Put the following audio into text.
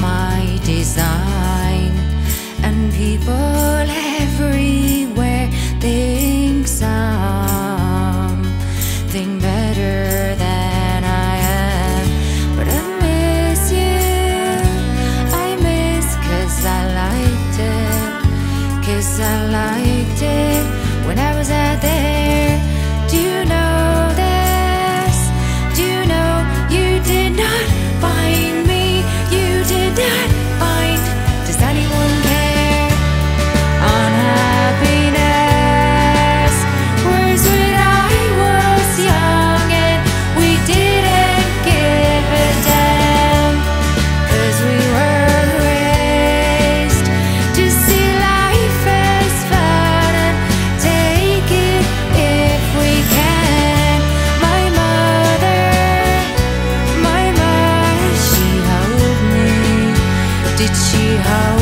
my design, and people everywhere think something better than I am. But I miss you, I miss 'cause I liked it, 'cause I liked it when I was out there. Do you know this? Do you know you did not find me? You did not find. Does anyone care? Unhappiness was when I was young and we didn't give a damn, 'cause we were raised to see life as fun and take it if we can. My mother, she held me. Did she hold